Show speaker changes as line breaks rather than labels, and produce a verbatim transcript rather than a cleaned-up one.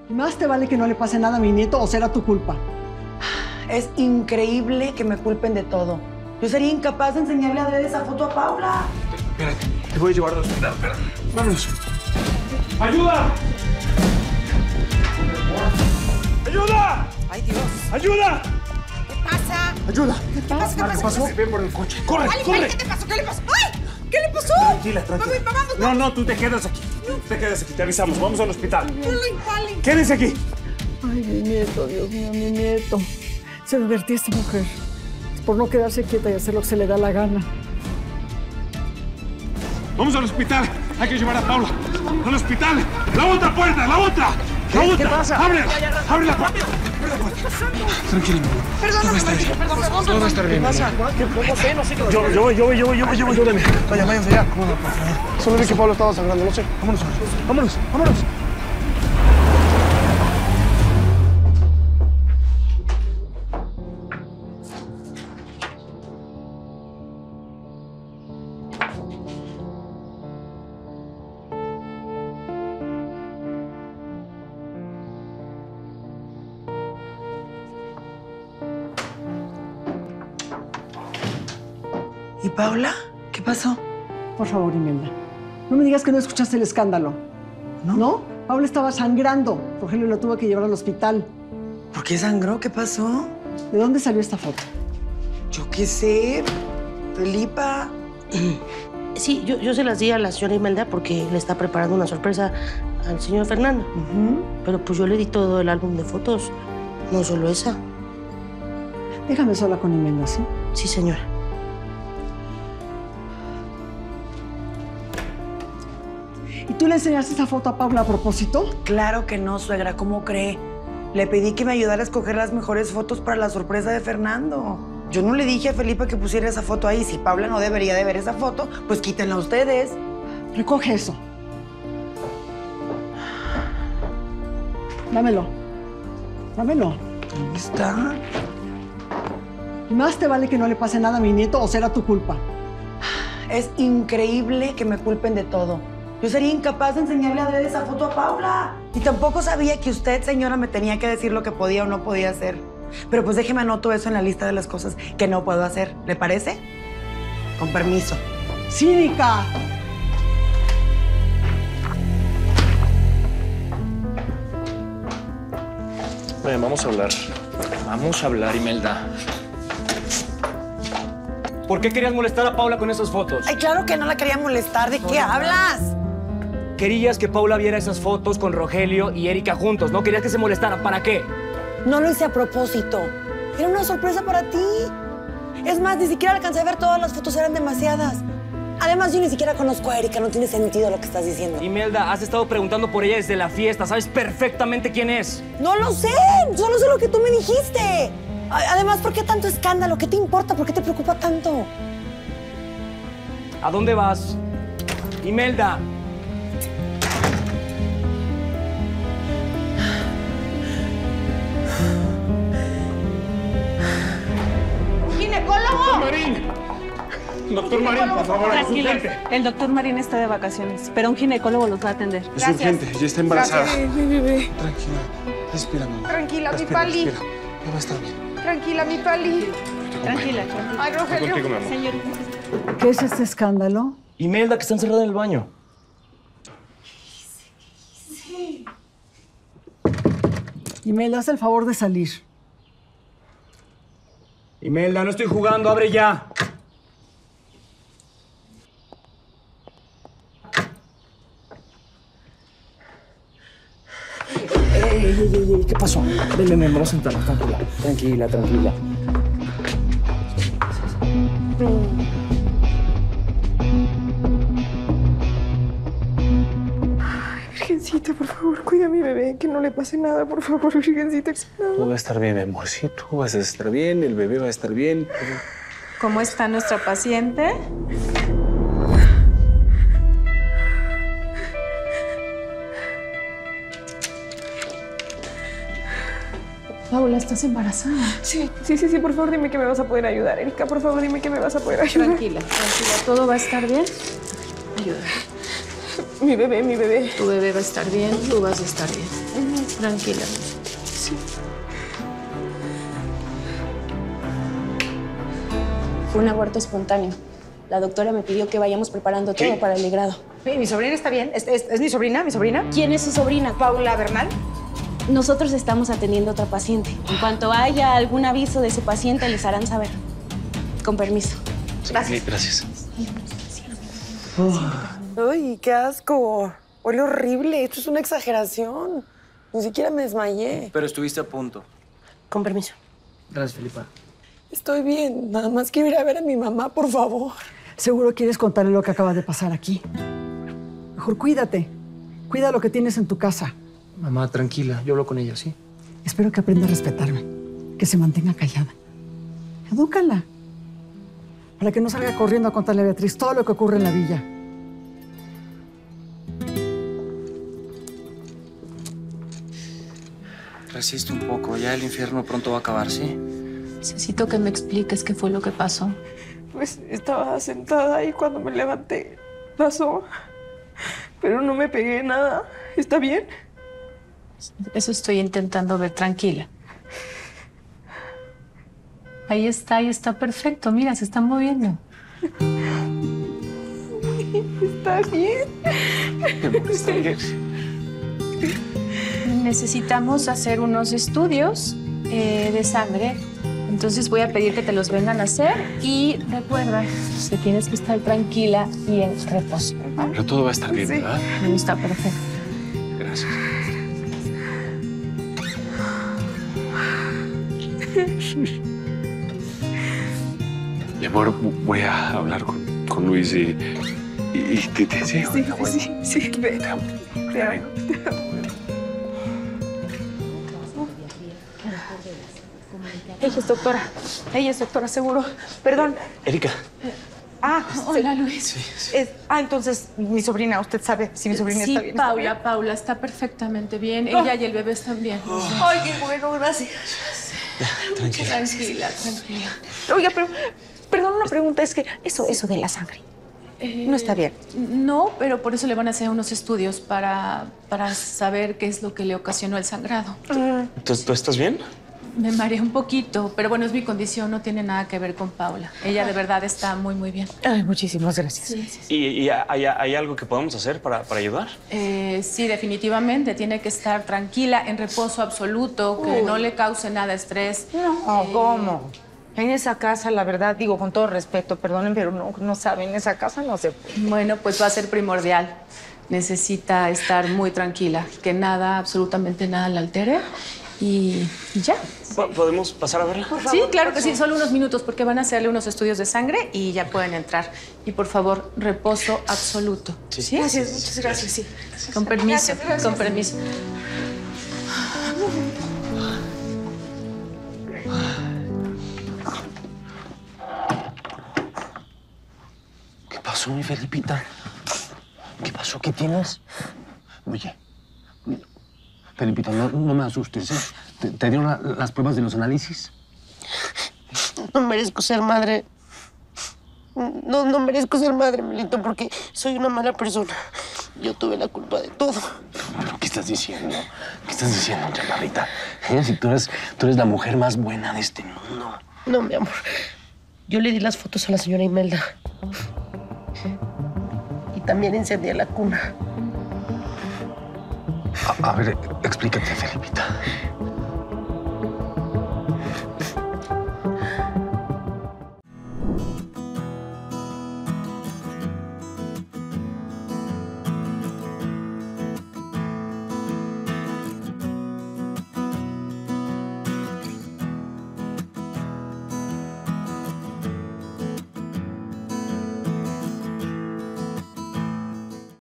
Más te vale que no le pase nada a mi nieto o será tu culpa.
Es increíble que me culpen de todo. Yo sería incapaz de enseñarle a Adrián esa foto a Paula.
Espérate, te voy a llevar al hospital, espérate. Vámonos. ¡Ayuda! ¡Ayuda!
¡Ay, Dios!
¡Ayuda!
¿Qué pasa?
¡Ayuda!
¿Qué pasa? ¿Qué
Marco,
pasa?
pasó? Ven por el coche. ¡Corre,
Vale,
corre!
vale, ¿qué te pasó? ¿Qué le pasó? ¡Ay! ¿Qué le pasó?
Tranquila, tranquila.
Vamos, vamos,
No, no, tú te quedas aquí.
No.
Te quedas aquí, te avisamos. Vamos al hospital.
Vale, vale.
Quédense aquí.
Ay, mi nieto, Dios mío, mi nieto. Se divertía esta mujer. Por no quedarse quieta y hacer lo que se le da la gana.
Vamos al hospital. Hay que llevar a Paula. Al hospital. ¡La otra puerta! ¡La otra! ¡La
¿Qué?
otra!
¿Qué pasa?
¡Abre! ¡Abre la puerta! Tranquilo.
Perdón,
Todo va a estar bien.
perdón, perdón.
Todo va a estar bien.
¿Qué pasa? ¿Cómo sé? No sé qué va a
Yo, yo voy, yo voy, yo voy, yo voy, yo voy. Ayúdame.
Vaya, váyanse ya. Solo vi que Pablo estaba sangrando, no sé. Vámonos, vámonos, vámonos.
¿Y Paula? ¿Qué pasó?
Por favor, Imelda, no me digas que no escuchaste el escándalo. ¿No? ¿No? Paula estaba sangrando. Rogelio lo tuvo que llevar al hospital.
¿Por qué sangró? ¿Qué pasó?
¿De dónde salió esta foto?
Yo qué sé. Felipa.
Sí, yo, yo se las di a la señora Imelda porque le está preparando una sorpresa al señor Fernando.
Uh-huh.
Pero pues yo le di todo el álbum de fotos, no solo esa.
Déjame sola con Imelda, ¿sí?
Sí, señora.
¿Y tú le enseñaste esa foto a Paula a propósito?
Claro que no, suegra. ¿Cómo cree? Le pedí que me ayudara a escoger las mejores fotos para la sorpresa de Fernando. Yo no le dije a Felipa que pusiera esa foto ahí. Si Paula no debería de ver esa foto, pues quítenla ustedes.
Recoge eso. Dámelo. Dámelo.
¿Dónde está?
Más te vale que no le pase nada a mi nieto o será tu culpa.
Es increíble que me culpen de todo. Yo sería incapaz de enseñarle a Adrián esa foto a Paula. Y tampoco sabía que usted, señora, me tenía que decir lo que podía o no podía hacer. Pero pues déjeme anoto eso en la lista de las cosas que no puedo hacer. ¿Le parece? Con permiso.
¡Cínica!
Ven, vamos a hablar. Vamos a hablar, Imelda.
¿Por qué querías molestar a Paula con esas fotos?
Ay, claro que no la quería molestar. ¿De qué hablas?
Querías que Paula viera esas fotos con Rogelio y Erika juntos, ¿no? Querías que se molestaran. ¿Para qué?
No lo hice a propósito. Era una sorpresa para ti. Es más, ni siquiera alcancé a ver todas las fotos, eran demasiadas. Además, yo ni siquiera conozco a Erika, no tiene sentido lo que estás diciendo.
Imelda, has estado preguntando por ella desde la fiesta. Sabes perfectamente quién es.
No lo sé, solo sé lo que tú me dijiste. Además, ¿por qué tanto escándalo? ¿Qué te importa? ¿Por qué te preocupa tanto?
¿A dónde vas? Imelda.
¡Ginecólogo!
Marín. Doctor Marín, por favor, es urgente.
El doctor Marín está de vacaciones, pero un ginecólogo los va a atender.
Es
Gracias.
urgente, ya está embarazada.
Gracias, mi bebé.
Tranquila, respira, mamá.
Tranquila, mi
Respira,
Pali.
respira. Ya va a estar bien.
Tranquila, mi Pali.
Tranquila, tranquila.
Ay,
Estoy
Rogelio.
contigo, mi amor.
Señorita.
¿Qué es este escándalo?
Imelda, que está encerrada en el baño.
Y me das el favor de salir.
Imelda, no estoy jugando, abre ya. Ey, ey, ey, ey, ¿qué pasó? Ven, ven, ven, vamos a sentarnos, tranquila. Tranquila, tranquila.
Virgencita, por favor, cuida a mi bebé, que no le pase nada, por favor, Virgencita.
Todo va a estar bien, mi amor. Sí, tú vas a estar bien, el bebé va a estar bien.
¿Cómo está nuestra paciente? Paula, ¿estás embarazada?
Sí, sí, sí, sí, por favor, dime que me vas a poder ayudar. Erika, por favor, dime que me vas a poder ayudar.
Tranquila, tranquila. ¿Todo va a estar bien? Ayuda.
Mi bebé, mi bebé.
Tu bebé va a estar bien, tú vas a estar bien.
Tranquila.
Sí.
Fue un aborto espontáneo. La doctora me pidió que vayamos preparando todo
¿Qué?
para el legrado.
¿Mi sobrina está bien? ¿Es, es, es mi sobrina? ¿Mi sobrina?
¿Quién es su sobrina?
Paula Bernal.
Nosotros estamos atendiendo a otra paciente. En cuanto haya algún aviso de su paciente, les harán saber. Con permiso.
Gracias. Sí, gracias.
Oh. Ay, qué asco. Huele horrible. Esto es una exageración. Ni siquiera me desmayé.
Pero estuviste a punto.
Con permiso.
Gracias, Felipa.
Estoy bien. Nada más quiero ir a ver a mi mamá, por favor.
Seguro quieres contarle lo que acaba de pasar aquí. Mejor cuídate. Cuida lo que tienes en tu casa.
Mamá, tranquila. Yo hablo con ella, ¿sí?
Espero que aprenda a respetarme. Que se mantenga callada. Edúcala. Para que no salga corriendo a contarle a Beatriz todo lo que ocurre en la villa.
Resiste un poco. Ya el infierno pronto va a acabar, ¿sí?
Necesito que me expliques qué fue lo que pasó.
Pues estaba sentada y cuando me levanté pasó, pero no me pegué nada. ¿Está bien?
Eso estoy intentando ver, tranquila. Ahí está, ahí está perfecto. Mira, se está moviendo.
¿Está bien?
Está bien.
Necesitamos hacer unos estudios eh, de sangre. Entonces voy a pedir que te los vengan a hacer. Y recuerda que tienes que estar tranquila y en reposo.
Pero todo va a estar bien, ¿verdad?
Está perfecto.
Gracias. Mi amor, voy a hablar con, con Luis y, y, y te, te deseo.
Sí, sí, sí, sí. Te amo. Te amo. Te amo.
Ella es doctora. Ella es doctora, seguro. Perdón.
Erika.
Ah,
hola, Luis.
Sí, sí.
Es, ah, entonces, mi sobrina, ¿usted sabe si mi sobrina
Sí,
está bien?
Paula,
¿Está bien?
Paula, está perfectamente bien.
Oh.
Ella y el bebé están bien.
Oh. Ay, qué bueno, gracias.
Ya, tranquila.
Tranquila, tranquila.
Oiga, pero, perdón, una pregunta. Es que eso, eso de la sangre,
Eh,
no está bien.
No, pero por eso le van a hacer unos estudios para, para saber qué es lo que le ocasionó el sangrado.
¿Tú, ¿Tú estás bien?
Me mareé un poquito, pero bueno, es mi condición, no tiene nada que ver con Paula. Ella de verdad está muy, muy bien.
Ay, muchísimas gracias.
Sí, sí, sí.
¿Y, y hay, hay algo que podamos hacer para, para ayudar?
Eh, sí, definitivamente. Tiene que estar tranquila, en reposo absoluto, que
Uy.
no le cause nada de estrés.
No,
Eh,
¿cómo? En esa casa, la verdad, digo con todo respeto, perdonen, pero no, no saben, en esa casa no se puede.
Bueno, pues va a ser primordial. Necesita estar muy tranquila, que nada, absolutamente nada la altere. Y, y ya.
¿Podemos pasar a verla?
Sí, claro que sí, solo unos minutos porque van a hacerle unos estudios de sangre y ya pueden entrar. Y por favor, reposo absoluto.
Sí.
¿Sí?
Gracias, muchas gracias, sí.
Con permiso,
Gracias, gracias.
con permiso.
¿Qué pasó, mi Felipita? ¿Qué pasó? ¿Qué tienes? Oye, Felipita, no, no me asustes, ¿eh? ¿Te, te dieron la- las pruebas de los análisis?
No merezco ser madre. No, no merezco ser madre, Milito, porque soy una mala persona. Yo tuve la culpa de todo.
¿Pero qué estás diciendo? ¿Qué estás diciendo, chaparrita? ¿Eh? Si tú eres, tú eres la mujer más buena de este mundo.
No, mi amor. Yo le di las fotos a la señora Imelda. Y también incendié la cuna.
A, a ver, explícate, Felipita.